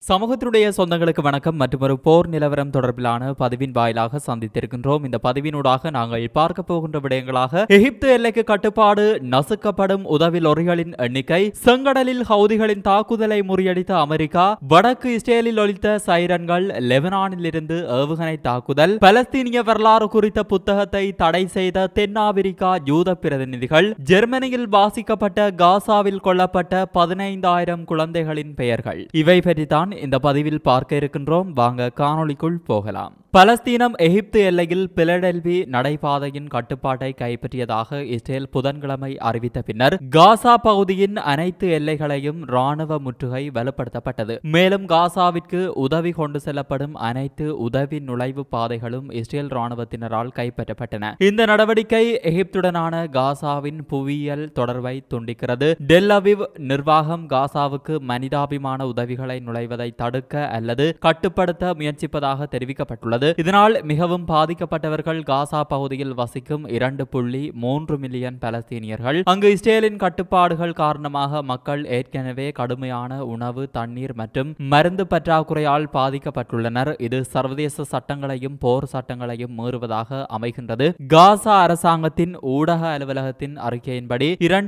சமூகத்தினுடைய சொந்தங்களுக்கு வணக்கம். மற்றொரு போர் நிலவரம் தொடர்பிலான பதிவின் வாயிலாக சந்தித்திருக்கின்றோம். இந்த பதிவினூடாக நாங்கள் பார்க்க போகின்ற விடயங்களாக எகிப்து எல்லைக்கு கட்டுப்பாடு, நசுக்கப்படும் உதவி லொரிகளின் எண்ணிக்கை, செங்கடலில் ஹவுதிகளின் தாக்குதலை முறியடித்த அமெரிக்கா, வடக்கு இஸ்ரேலில் ஒலித்த சைரன்கள், லெபனானில் இருந்து ஏவுகணை தாக்குதல், பலஸ்தீனிய வரலாறு குறித்த புத்தகத்தை தடை செய்த தென்னாப்பிரிக்கா யூத பிரதிநிதிகள், ஜெர்மனியில் வாசிக்கப்பட்ட காசாவில் கொல்லப்பட்ட 15,000 குழந்தைகளின் பெயர்கள், இவை பற்றித்தான் இந்த பதிவில் பார்க்க இருக்கின்றோம். வாங்க காணொளிக்குள் போகலாம். பலஸ்தீனம் எகிப்து எல்லையில் பிலடெல்வி நடைபாதையின் கட்டுப்பாட்டை கைப்பற்றியதாக இஸ்ரேல் புதன்கிழமை அறிவித்த பின்னர் காசா பகுதியின் அனைத்து எல்லைகளையும் ராணுவ முற்றுகை வலுப்படுத்தப்பட்டது. மேலும் காசாவிற்கு உதவி கொண்டு செல்லப்படும் அனைத்து உதவி நுழைவு பாதைகளும் இஸ்ரேல் ராணுவத்தினரால் கைப்பற்றப்பட்டன. இந்த நடவடிக்கை எகிப்துடனான காசாவின் புவியியல் தொடர்பை துண்டிக்கிறது. டெல் அவிவ் நிர்வாகம் காசாவுக்கு மனிதாபிமான உதவிகளை நுழைவதை தடுக்க அல்லது கட்டுப்படுத்த முயற்சிப்பதாக தெரிவிக்கப்பட்டுள்ளது. இதனால் மிகவும் பாதிக்கப்பட்டவர்கள் காசா பகுதியில் வசிக்கும் 2.3 மில்லியன் பலஸ்தீனியர்கள். அங்கு இஸ்ரேலின் கட்டுப்பாடுகள் காரணமாக மக்கள் ஏற்கனவே கடுமையான உணவு, தண்ணீர் மற்றும் மருந்து பற்றாக்குறையால் பாதிக்கப்பட்டுள்ளனர். இது சர்வதேச சட்டங்களையும் போர் சட்டங்களையும் மீறுவதாக அமைகின்றது. காசா அரசாங்கத்தின் ஊடக அலுவலகத்தின் அறிக்கையின்படி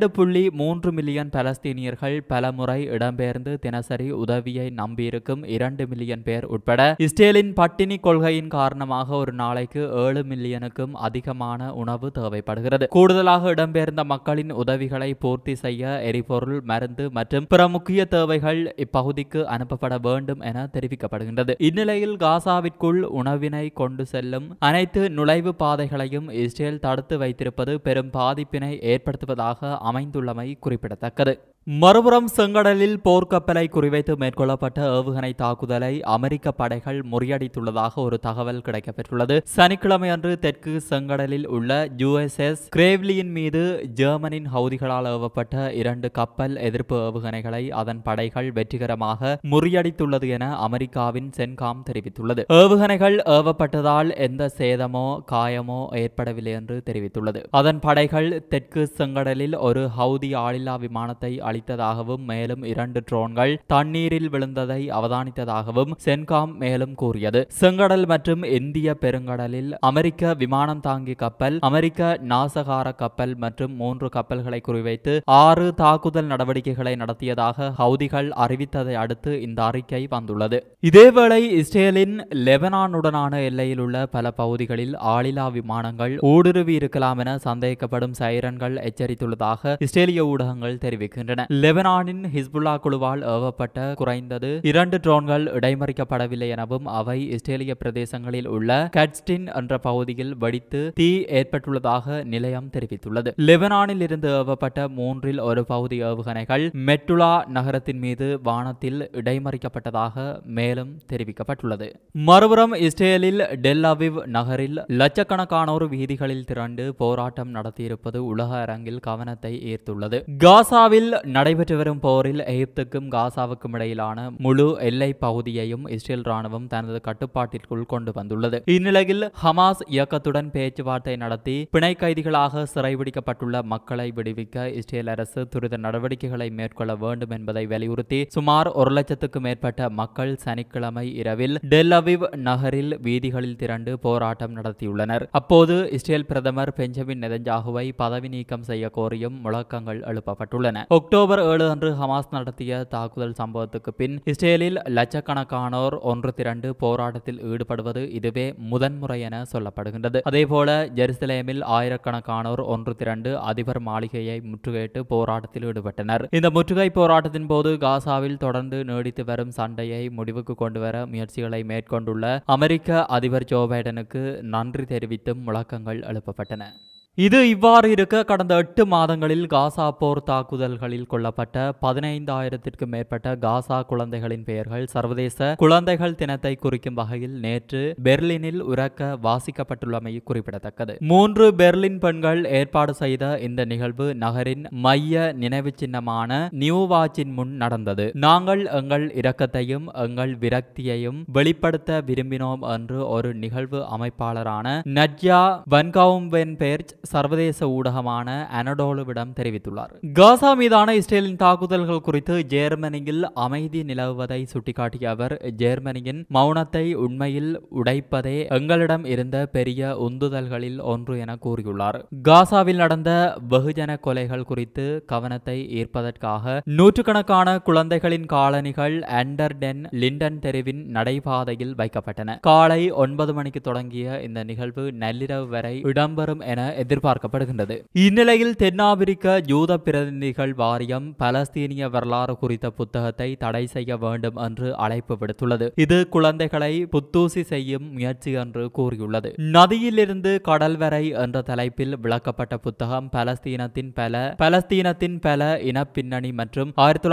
2.3 மில்லியன் பலஸ்தீனியர்கள் பலமுறை இடம்பெயர்ந்து தினசரி உதவியை நம்பியிருக்கும் 2 மில்லியன் பேர் உட்பட இஸ்ரேலின் பட்டினி கொள்கையின் காரணமாக ஒரு நாளைக்கு 7 மில்லியனுக்கும் அதிகமான உணவு தேவைப்படுகிறது. கூடுதலாக இடம்பெயர்ந்த மக்களின் உதவிகளை பூர்த்தி செய்ய எரிபொருள், மருந்து மற்றும் பிற முக்கிய தேவைகள் இப்பகுதிக்கு அனுப்பப்பட வேண்டும் என தெரிவிக்கப்படுகின்றது. இந்நிலையில் காசாவிற்குள் உணவினை கொண்டு செல்லும் அனைத்து நுழைவு பாதைகளையும் இஸ்ரேல் தடுத்து வைத்திருப்பது பெரும் பாதிப்பினை ஏற்படுத்துவதாக அமைந்துள்ளமை குறிப்பிடத்தக்கது. மறுபுறம் செங்கடலில் போர்க்கப்பலை குறிவைத்து மேற்கொள்ளப்பட்ட ஏவுகணை தாக்குதலை அமெரிக்க படைகள் முறியடித்துள்ளதாக ஒரு தகவல் கிடைக்கப்பெற்றுள்ளது. சனிக்கிழமை அன்று தெற்கு செங்கடலில் உள்ள USS கிரேவ்லியின் மீது ஜெர்மனின் ஹவுதிகளால் ஏவப்பட்ட 2 கப்பல் எதிர்ப்பு ஏவுகணைகளை அதன் படைகள் வெற்றிகரமாக முறியடித்துள்ளது என அமெரிக்காவின் சென்காம் தெரிவித்துள்ளது. ஏவுகணைகள் ஏவப்பட்டதால் எந்த சேதமோ காயமோ ஏற்படவில்லை என்று தெரிவித்துள்ளது. அதன் படைகள் தெற்கு செங்கடலில் ஒரு ஹவுதி ஆளில்லா விமானத்தை அளித்ததாகவும் மேலும் 2 ட்ரோன்கள் தண்ணீரில் விழுந்ததை அவதானித்ததாகவும் சென்காம் மேலும் கூறியது. செங்கடல் மற்றும் இந்திய பெருங்கடலில் அமெரிக்க விமானம் தாங்கி கப்பல், அமெரிக்க நாசகார கப்பல் மற்றும் 3 கப்பல்களை குறிவைத்து 6 தாக்குதல் நடவடிக்கைகளை நடத்தியதாக ஹவுதிகள் அறிவித்ததை அடுத்து இந்த அறிக்கை வந்துள்ளது. இதேவேளை இஸ்ரேலின் லெபனானுடனான எல்லையில் உள்ள பல பகுதிகளில் ஆளில்லா விமானங்கள் ஊடுருவி இருக்கலாம் என சந்தேகிக்கப்படும் சைரன்கள் எச்சரித்துள்ளதாக இஸ்ரேலிய ஊடகங்கள் தெரிவிக்கின்றன. லெபனானின் ஹிஸ்புல்லா குழுவால் ஏவப்பட்ட குறைந்தது 2 ட்ரோன்கள் இடைமறிக்கப்படவில்லை எனவும் அவை இஸ்ரேலிய பிரதேசங்களில் உள்ள கட்ஸ்டின் என்ற பகுதியில் வெடித்து தீ ஏற்பட்டுள்ளதாக நிலையம் தெரிவித்துள்ளது. லெபனானில் இருந்து ஏவப்பட்ட 3இல் ஒரு பகுதி ஏவுகணைகள் மெட்டுலா நகரத்தின் மீது வானத்தில் இடைமறிக்கப்பட்டதாக மேலும் தெரிவிக்கப்பட்டுள்ளது. மறுபுறம் இஸ்ரேலில் டெல் அவிவ் நகரில் லட்சக்கணக்கானோர் வீதிகளில் திரண்டு போராட்டம் நடத்தியிருப்பது உலக அரங்கில் கவனத்தை ஈர்த்துள்ளது. காசாவில் நடைபெற்று வரும் போரில் எகிப்துக்கும் காசாவுக்கும் இடையிலான முழு எல்லை பகுதியையும் இஸ்ரேல் ராணுவம் தனது கட்டுப்பாட்டிற்குள் கொண்டு வந்துள்ளது. இந்நிலையில் ஹமாஸ் இயக்கத்துடன் பேச்சுவார்த்தை நடத்தி பிணை கைதிகளாக சிறைபிடிக்கப்பட்டுள்ள மக்களை விடுவிக்க இஸ்ரேல் அரசு துரித நடவடிக்கைகளை மேற்கொள்ள வேண்டும் என்பதை வலியுறுத்தி சுமார் 1 லட்சத்துக்கும் மேற்பட்ட மக்கள் சனிக்கிழமை இரவில் டெல் அவிவ் நகரில் வீதிகளில் திரண்டு போராட்டம் நடத்தியுள்ளனர். அப்போது இஸ்ரேல் பிரதமர் பெஞ்சமின் நெதன்யாகுவை பதவி நீக்கம் செய்ய கோரியும் முழக்கங்கள் எழுப்பப்பட்டுள்ளன. அக்டோபர் 7 அன்று ஹமாஸ் நடத்திய தாக்குதல் சம்பவத்துக்கு பின் இஸ்ரேலில் லட்சக்கணக்கானோர் ஒன்று திரண்டு போராட்டத்தில் ஈடுபடுவது இதுவே முதன்முறை என சொல்லப்படுகின்றது. அதேபோல ஜெருசலேமில் ஆயிரக்கணக்கானோர் ஒன்று திரண்டு அதிபர் மாளிகையை முற்றுகையிட்டு போராட்டத்தில் ஈடுபட்டனர். இந்த முற்றுகை போராட்டத்தின் போது காசாவில் தொடர்ந்து நீடித்து வரும் சண்டையை முடிவுக்கு கொண்டுவர முயற்சிகளை மேற்கொண்டுள்ள அமெரிக்க அதிபர் ஜோ பைடனுக்கு நன்றி தெரிவித்தும் முழக்கங்கள் எழுப்பப்பட்டன. இது இவ்வாறு இருக்க கடந்த 8 மாதங்களில் காசா போர் தாக்குதல்களில் கொல்லப்பட்ட 15,000க்கும் மேற்பட்ட காசா குழந்தைகளின் பெயர்கள் சர்வதேச குழந்தைகள் தினத்தை குறிக்கும் வகையில் நேற்று பெர்லினில் உரக்க வாசிக்கப்பட்டுள்ளமை குறிப்பிடத்தக்கது. 3 பெர்லின் பெண்கள் ஏற்பாடு செய்த இந்த நிகழ்வு நகரின் மைய நினைவு சின்னமான நியூவாச்சின் முன் நடந்தது. நாங்கள் எங்கள் இரக்கத்தையும் எங்கள் விரக்தியையும் வெளிப்படுத்த விரும்பினோம் என்று ஒரு நிகழ்வு அமைப்பாளரான நட்யா வன்காவும்பென்பேர்ச் சர்வதேச ஊடகமான அனடோலுவிடம் தெரிவித்துள்ளார். காசா மீதான இஸ்ரேலின் தாக்குதல்கள் குறித்து ஜெர்மனியில் அமைதி நிலவுவதை சுட்டிக்காட்டிய அவர், ஜெர்மனியின் மௌனத்தை உண்மையில் உடைப்பதே எங்களிடம் இருந்த பெரிய உந்துதல்களில் ஒன்று என கூறியுள்ளார். காசாவில் நடந்த வெகுஜன கொலைகள் குறித்து கவனத்தை ஈர்ப்பதற்காக நூற்றுக்கணக்கான குழந்தைகளின் காலணிகள் அண்டர்டென் லிண்டன் தெருவின் நடைபாதையில் வைக்கப்பட்டன. காலை 9 மணிக்கு தொடங்கிய இந்த நிகழ்வு நள்ளிரவு வரை இடம்பெறும் என எதிர்பார்க்கப்படுகின்றது. இந்நிலையில் தென்னாப்பிரிக்க யூத பிரதிநிதிகள் வாரியம் பலஸ்தீனிய வரலாறு குறித்த புத்தகத்தை தடை செய்ய வேண்டும் என்று அழைப்பு விடுத்துள்ளது. இது குழந்தைகளை புத்தூசி செய்யும் முயற்சி என்று கூறியுள்ளது. நதியிலிருந்து கடல் வரை என்ற தலைப்பில் விளக்கப்பட்ட புத்தகம் பலஸ்தீனத்தின் பல இனப்பின்னணி மற்றும்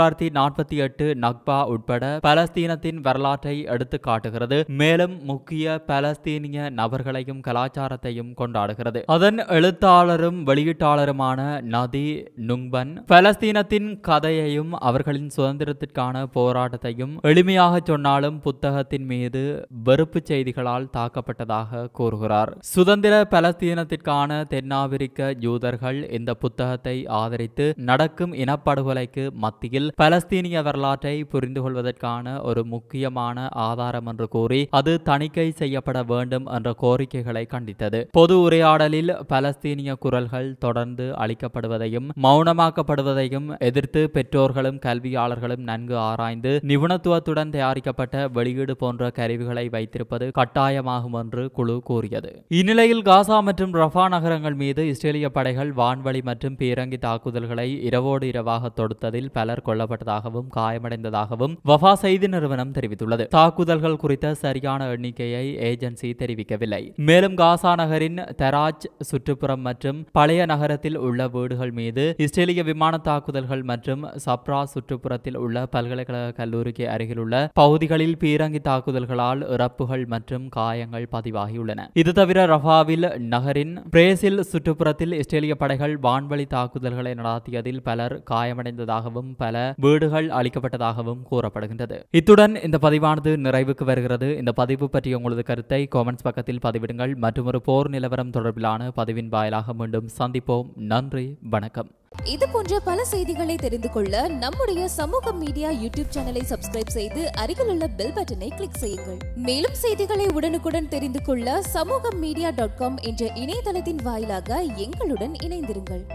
1948 நக்பா உட்பட பலஸ்தீனத்தின் வரலாற்றை எடுத்து காட்டுகிறது. மேலும் முக்கிய பலஸ்தீனிய நபர்களையும் கலாச்சாரத்தையும் கொண்டாடுகிறது. அதன் எழுத்தாளரும் வெளியீட்டாளருமான நதி நுங்பன் பலஸ்தீனத்தின் கதையையும் அவர்களின் சுதந்திரத்திற்கான போராட்டத்தையும் எளிமையாக சொன்னாலும் புத்தகத்தின் மீது வெறுப்பு செய்திகளால் தாக்கப்பட்டதாக கூறுகிறார். சுதந்திர பலஸ்தீனத்திற்கான தென்னாப்பிரிக்க யூதர்கள் இந்த புத்தகத்தை ஆதரித்து நடக்கும் இனப்படுகொலைக்கு மத்தியில் பலஸ்தீனிய வரலாற்றை புரிந்து கொள்வதற்கான ஒரு முக்கியமான ஆதாரம் என்று கூறி அது தணிக்கை செய்யப்பட வேண்டும் என்ற கோரிக்கைகளை கண்டித்தது. பொது உரையாடலில் பலஸ்தீனிய குரல்கள் தொடர்ந்து அளிக்கப்படுவதையும் மௌனமாக்கப்படுவதையும் எதிர்த்து பெற்றோர்களும் கல்வியாளர்களும் நன்கு ஆராய்ந்து நிபுணத்துவத்துடன் தயாரிக்கப்பட்ட வெளியீடு போன்ற கருவிகளை வைத்திருப்பது கட்டாயமாகும் என்று குழு கூறியது. இந்நிலையில் காசா மற்றும் ரஃபா நகரங்கள் மீது இஸ்ரேலிய படைகள் வான்வழி மற்றும் பீரங்கி தாக்குதல்களை இரவோடு இரவாக தொடுத்ததில் பலர் கொல்லப்பட்டதாகவும் காயமடைந்ததாகவும் வஃபா செய்தி நிறுவனம் தெரிவித்துள்ளது. தாக்குதல்கள் குறித்த சரியான எண்ணிக்கையை ஏஜென்சி தெரிவிக்கவில்லை. மேலும் காசா நகரின் தராஜ் சுற்றுப்புறம் மற்றும் பழைய நகரத்தில் உள்ள வீடுகள் மீது இஸ்ரேலிய விமான தாக்குதல்கள் மற்றும் சப்ரா சுற்றுப்புறத்தில் உள்ள பல்கலைக்கழக கல்லூரிக்கு அருகிலுள்ள பகுதிகளில் பீரங்கி தாக்குதல்களால் இறப்புகள் மற்றும் காயங்கள் பதிவாகியுள்ளன. இது தவிர ரஃபாவில் நகரின் பிரேசில் சுற்றுப்புறத்தில் இஸ்ரேலிய படைகள் வான்வழி தாக்குதல்களை நடத்தியதில் பலர் காயமடைந்ததாகவும் பல வீடுகள் அளிக்கப்பட்டதாகவும் கூறப்படுகின்றது. இத்துடன் இந்த பதிவானது நிறைவுக்கு வருகிறது. இந்த பதிவு பற்றி உங்களது கருத்தை காமெண்ட்ஸ் பக்கத்தில் பதிவிடுங்கள். மற்றும் ஒரு போர் நிலவரம் தொடர்பிலான பதிவின் வாயிலாக மீண்டும் சந்திப்போம். நன்றி, வணக்கம். இது போன்ற பல செய்திகளை தெரிந்து கொள்ள நம்முடைய சமூக மீடியா யூடியூப் சேனலை சப்ஸ்கிரைப் செய்து அருகில் உள்ள பெல் பட்டனை கிளிக் செய்யுங்கள். மேலும் செய்திகளை உடனுக்குடன் தெரிந்து கொள்ள சமூகமீடியா.com என்ற இணையதளத்தின் வாயிலாக எங்களுடன் இணைந்திருங்கள்.